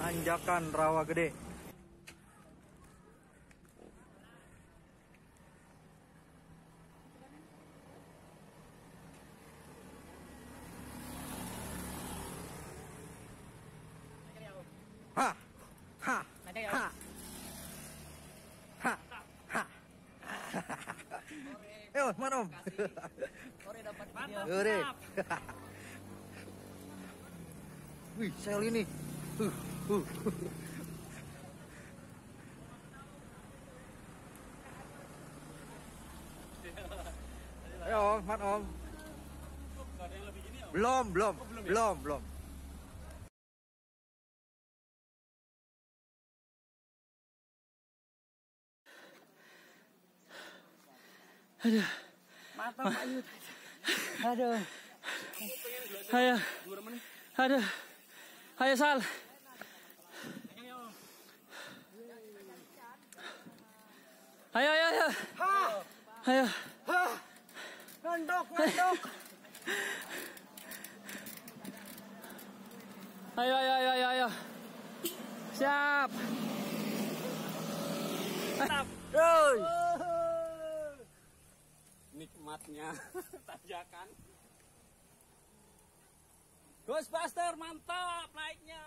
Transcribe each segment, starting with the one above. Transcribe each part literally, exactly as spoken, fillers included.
Tanjakan Rawa Gede. Ha, ha, ha, ha, ha. Yo, mana Om? Sore dapat Sore. Wih, sel ini. Uh, uh. Ayo Om, mana Om? Belum, belum, belum, belum. Aduh. Mantap Ayu. Aduh. Ayo. Aduh. Ayo Sal. Ayo ayo ayo. Ayo. Ngandok, ngandok. Ayo ayo ayo ayo ayo. Siap. Mantap. Yoi. Nikmatnya tanjakan. Ghostbuster mantap naiknya.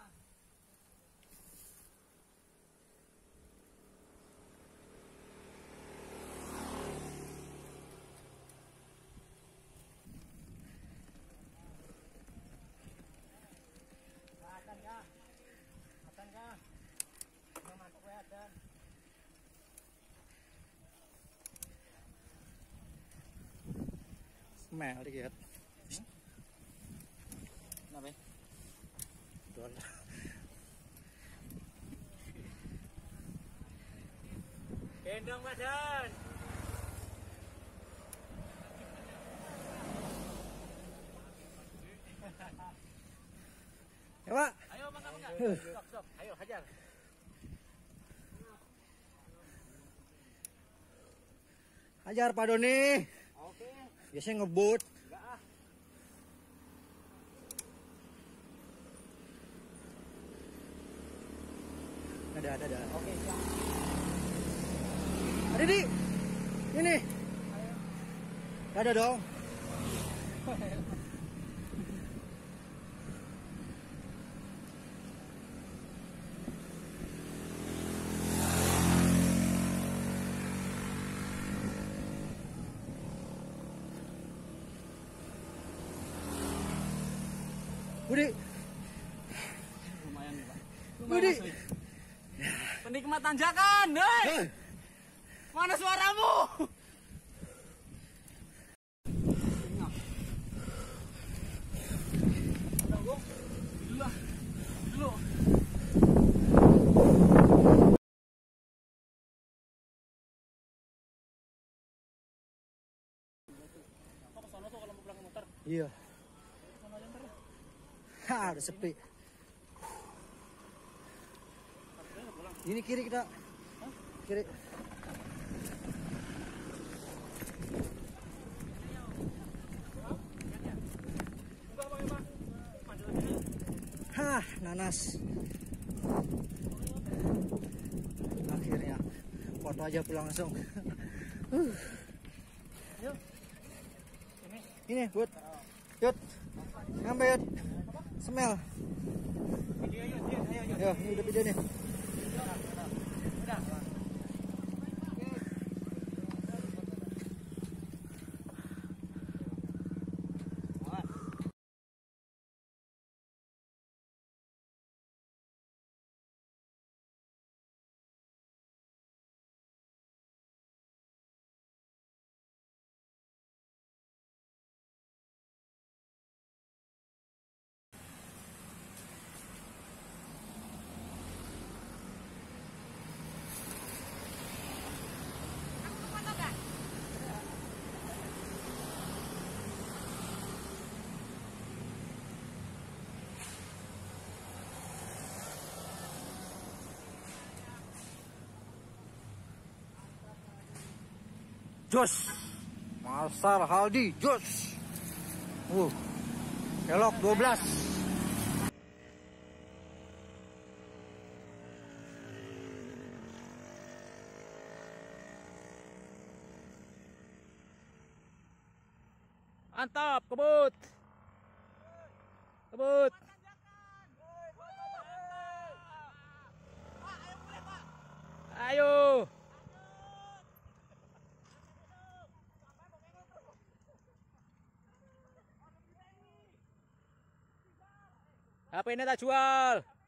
Akan ya. Akan ya. Mantap ya dan. Smell dikit. Kenapa? Tuan. Gendong badan. Ya Pak. Ayo mangga mangga. Stop stop. Ayo hajar. Hajar Pak Doni. Oke. Biasanya ngebut. Enggak ah. Ada, ada, ada. Oke, siap. Ada di. Ini. Ada dong. Budi. Lumayan nih, Pak. Budi. Penikmat tanjakan, hei! Hei. Mana suaramu? Dulu lah. Dulu. Kok kesana tuh kalau mau pulang motor? Iya. Kesana aja ntar lah. Ha, udah sepi. Ini kiri kita. Kiri. Hah, nanas. Akhirnya foto aja pulang langsung. Uh. Yuk. Ini. Ini, Bud. Yud. Ngambil, Yud. Smell. Video yuk, ayo, ayo, ayo. Yo, ini udah video nih. Udah, udah. Udah. Jos. Masar Haldi, jos. Uh. Kelok dua belas. Mantap, kebut. Kebut. Ayo. H P ini tak jual.